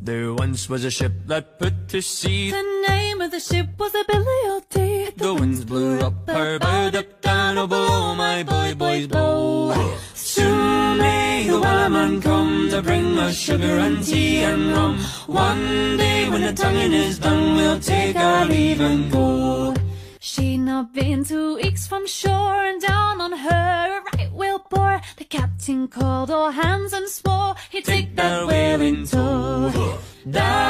There once was a ship that put to sea. The name of the ship was the Billy O.D. The winds blew up her bow, up down, oh below, my bully boys blow. Soon may the wellerman come to bring us sugar and tea and rum. One day when the tonguing is done, we'll take our leave and go. She'd not been 2 weeks from shore, and down on her a right whale bore. The captain called all hands and swore he'd take that whale in tow.